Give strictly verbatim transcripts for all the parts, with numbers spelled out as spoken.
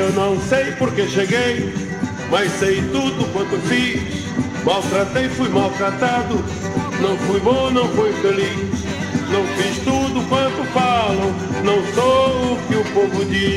Eu não sei porque cheguei, mas sei tudo quanto fiz. Maltratei, fui maltratado, não fui bom, não fui feliz. Não fiz tudo quanto falam, não sou o que o povo diz.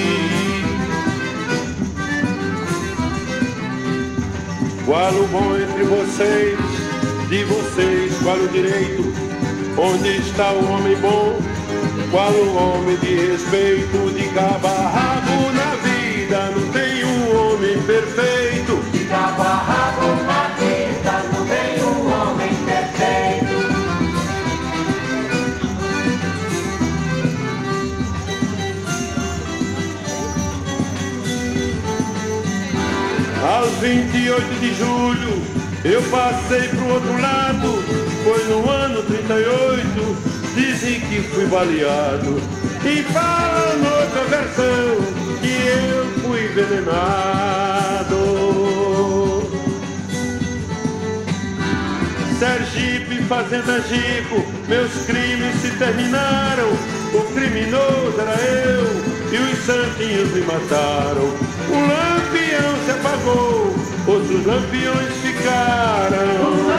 Qual o bom entre vocês, de vocês, qual o direito? Onde está o homem bom? Qual o homem de respeito? De cabo a rabo na vida não tem um homem perfeito. De cabo a rabo na vida não tem um homem perfeito. Aos vinte e oito de julho eu passei pro outro lado. Foi no ano trinta e oito, dizem que fui baleado. E fala noutra versão que eu fui envenenado. Sergipe, fazenda Gico, meus crimes se terminaram. O criminoso era eu e os santinhos me mataram. Um lampião se apagou, outros lampiões ficaram.